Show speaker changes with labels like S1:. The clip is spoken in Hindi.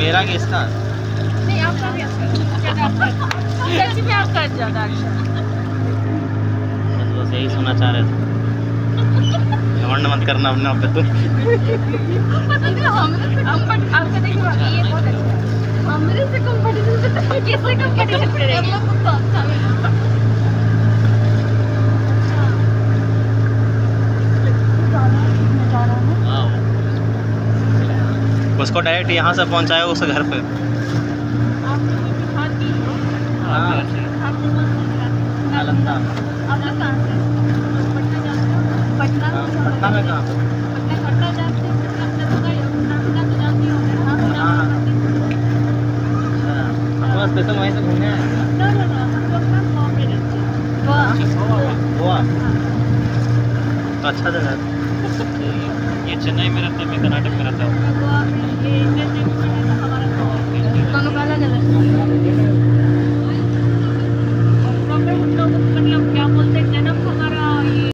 S1: मेरा कि इसका?
S2: नहीं, आपका भी अच्छा है। सच में आपका ज़्यादा अच्छा है।
S1: बस यही सुनना चाह रहे थे। घमंड मत करना अपने आप पे तुम।
S2: आपका देखिए ये बहुत अच्छा है। हमरे से कंपटीशन किससे कंपटीशन करेंगे?
S1: उसको डायरेक्ट यहाँ से पहुँचाए उसके घर पे। पटना में कहाँ?
S2: पटना जाते हैं,
S1: स्पेशल वहीं से घूमने आए? गोवा तो अच्छा जगह है। ये चेन्नई में रहता है, मैं कर्नाटक में रहता हूँ।
S2: दोनों का अलग अलग मतलब क्या बोलते हैं, जन्म हमारा